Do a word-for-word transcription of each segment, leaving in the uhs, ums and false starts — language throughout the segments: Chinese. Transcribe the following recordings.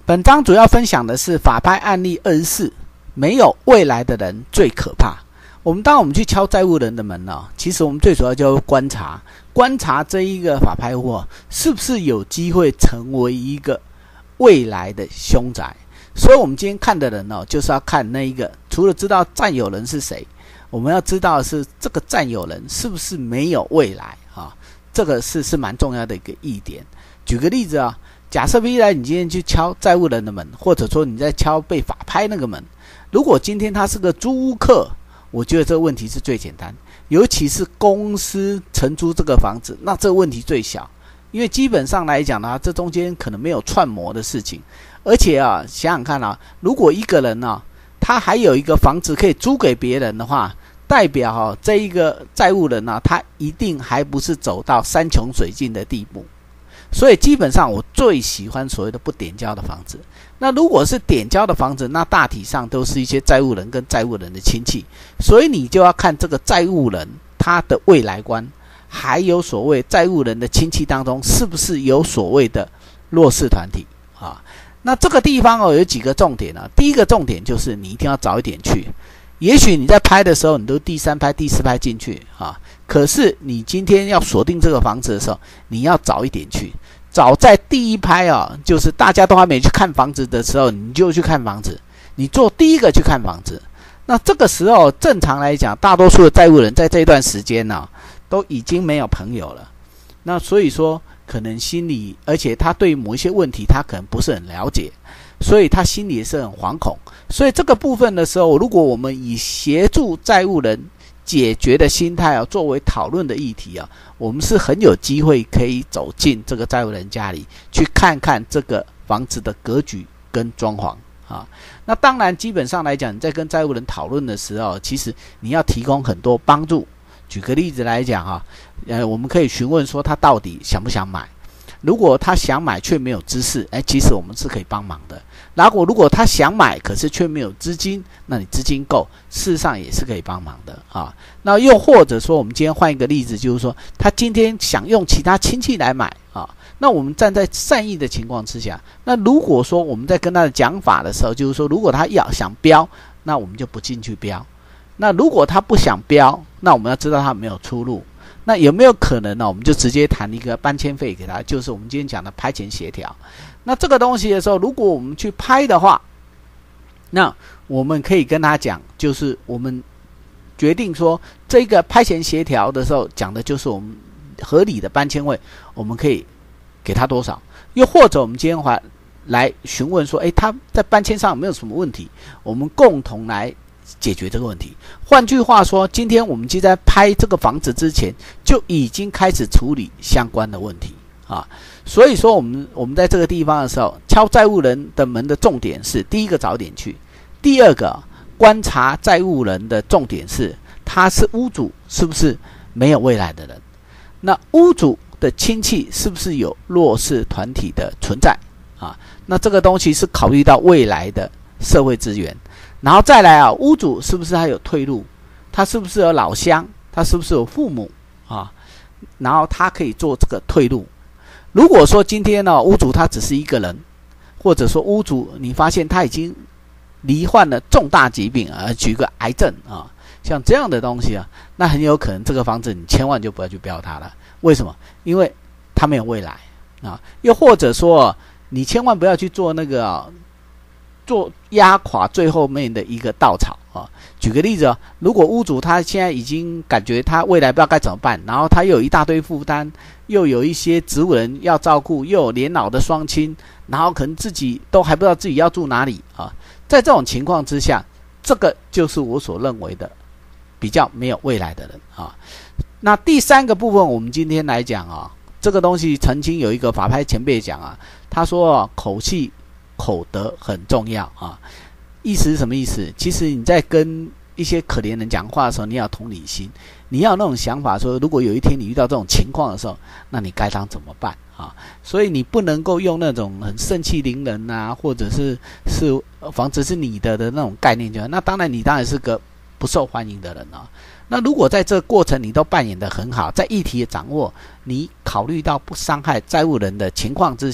本章主要分享的是法拍案例二十四，没有未来的人最可怕。我们当我们去敲债务人的门呢，其实我们最主要就观察，观察这一个法拍户是不是有机会成为一个未来的凶宅。所以我们今天看的人呢，就是要看那一个，除了知道占有人是谁，我们要知道的是这个占有人是不是没有未来啊？这个是是蛮重要的一个疑点。举个例子啊，假设未来你今天去敲债务人的门，或者说你在敲被法拍那个门，如果今天他是个租屋客，我觉得这个问题是最简单，尤其是公司承租这个房子，那这个问题最小，因为基本上来讲呢，这中间可能没有串模的事情，而且啊，想想看啊，如果一个人啊，他还有一个房子可以租给别人的话，代表啊，这一个债务人啊，他一定还不是走到山穷水尽的地步。所以基本上我最喜欢所谓的不点交的房子。那如果是点交的房子，那大体上都是一些债务人跟债务人的亲戚，所以你就要看这个债务人他的未来观，还有所谓债务人的亲戚当中是不是有所谓的弱势团体啊？那这个地方哦有几个重点啊。第一个重点就是你一定要早一点去。也许你在拍的时候，你都第三拍、第四拍进去啊，可是你今天要锁定这个房子的时候，你要早一点去。早在第一拍啊，就是大家都还没去看房子的时候，你就去看房子，你做第一个去看房子。那这个时候正常来讲，大多数的债务人在这一段时间呢、啊，都已经没有朋友了。那所以说，可能心里，而且他对某一些问题他可能不是很了解，所以他心里也是很惶恐。所以这个部分的时候，如果我们以协助债务人解决的心态啊，作为讨论的议题啊，我们是很有机会可以走进这个债务人家里，去看看这个房子的格局跟装潢啊。那当然，基本上来讲，你在跟债务人讨论的时候，其实你要提供很多帮助。举个例子来讲啊，呃，我们可以询问说他到底想不想买。如果他想买却没有知识，哎，其实我们是可以帮忙的。然后如果他想买，可是却没有资金，那你资金够，事实上也是可以帮忙的啊。那又或者说，我们今天换一个例子，就是说他今天想用其他亲戚来买啊，那我们站在善意的情况之下，那如果说我们在跟他的讲法的时候，就是说如果他要想标，那我们就不进去标。那如果他不想标，那我们要知道他有没有出路。那有没有可能呢？我们就直接谈一个搬迁费给他，就是我们今天讲的拍钱协调。那这个东西的时候，如果我们去拍的话，那我们可以跟他讲，就是我们决定说这个拍钱协调的时候，讲的就是我们合理的搬迁费，我们可以给他多少？又或者我们今天来来询问说，诶，他在搬迁上有没有什么问题？我们共同来解决这个问题。换句话说，今天我们就在拍这个房子之前，就已经开始处理相关的问题啊。所以说，我们我们在这个地方的时候，敲债务人的门的重点是：第一个早点去；第二个观察债务人的重点是，他是屋主是不是没有未来的人？那屋主的亲戚是不是有弱势团体的存在啊？那这个东西是考虑到未来的社会资源。然后再来啊，屋主是不是还有退路？他是不是有老乡？他是不是有父母啊？然后他可以做这个退路。如果说今天呢，屋主他只是一个人，或者说屋主你发现他已经罹患了重大疾病啊，举个癌症啊，像这样的东西啊，那很有可能这个房子你千万就不要去标它了。为什么？因为他没有未来啊。又或者说，你千万不要去做那个啊。做压垮最后面的一个稻草啊！举个例子啊，如果屋主他现在已经感觉他未来不知道该怎么办，然后他又有一大堆负担，又有一些植物人要照顾，又有年老的双亲，然后可能自己都还不知道自己要住哪里啊！在这种情况之下，这个就是我所认为的比较没有未来的人啊。那第三个部分，我们今天来讲啊，这个东西曾经有一个法拍前辈讲啊，他说、啊、口气。口德很重要啊，意思是什么意思？其实你在跟一些可怜人讲话的时候，你要有同理心，你要有那种想法说，如果有一天你遇到这种情况的时候，那你该当怎么办啊？所以你不能够用那种很盛气凌人啊，或者是是房子是你的的那种概念，就那当然你当然是个不受欢迎的人啊。那如果在这个过程你都扮演得很好，在议题的掌握，你考虑到不伤害债务人的情况之下。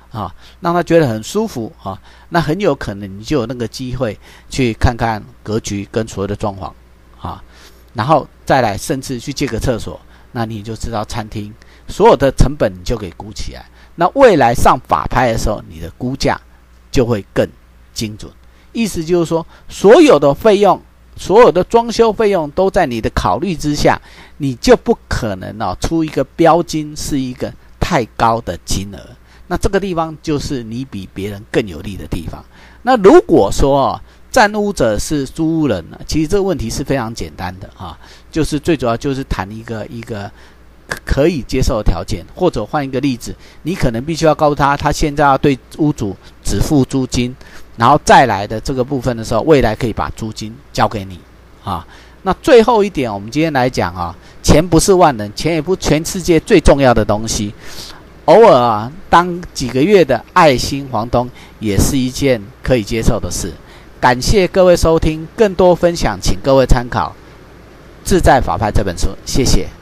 啊，让他觉得很舒服啊，那很有可能你就有那个机会去看看格局跟所有的装潢啊，然后再来甚至去借个厕所，那你就知道餐厅所有的成本你就给估起来，那未来上法拍的时候，你的估价就会更精准。意思就是说，所有的费用，所有的装修费用都在你的考虑之下，你就不可能哦出一个标金是一个太高的金额。那这个地方就是你比别人更有利的地方。那如果说哦，占屋者是租屋人呢，其实这个问题是非常简单的啊，就是最主要就是谈一个一个可以接受的条件，或者换一个例子，你可能必须要告诉他，他现在要对屋主只付租金，然后再来的这个部分的时候，未来可以把租金交给你啊。那最后一点，我们今天来讲啊，钱不是万能，钱也不全世界最重要的东西。偶尔啊，当几个月的爱心房东也是一件可以接受的事。感谢各位收听，更多分享请各位参考《自在法拍》这本书，谢谢。